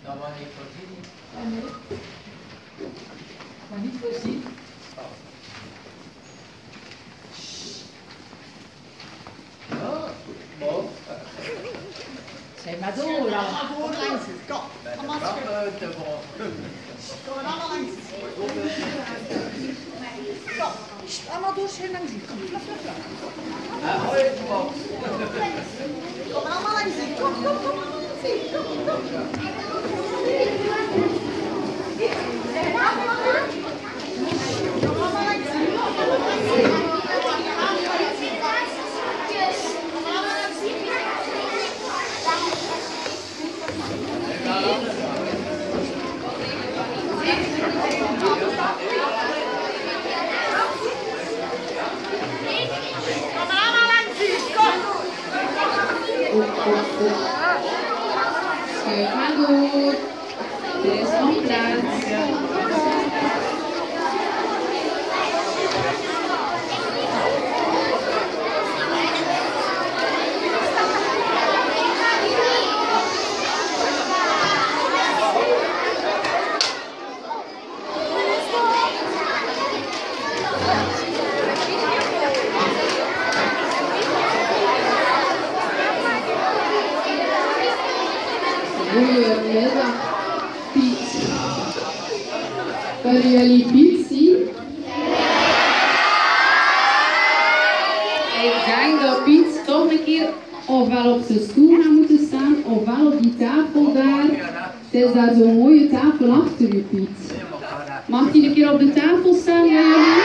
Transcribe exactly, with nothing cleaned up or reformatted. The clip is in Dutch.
Dat was niet voorzien. Ah, nee. Maar niet voorzien. Ja, mooi. Zeg maar door dan. Kom maar door langs. Kom. Kom maar Kom terug. uit de bron. Kom maar allemaal langs. Kom. Allemaal door schön langs. Kom. Flap, flap, flap. Ja, hoi, kom. Kom maar allemaal langs. Kom, kom, kom. Kom, kom. Schuif maar door. Er is nog plaats. Goedemiddag, Piet. Kunnen jullie Piet zien? Ik denk dat Piet toch een keer ofwel op zijn stoel gaat moeten staan, ofwel op die tafel daar. Het is daar zo'n mooie tafel achter u, Piet. Mag hij een keer op de tafel staan, jullie?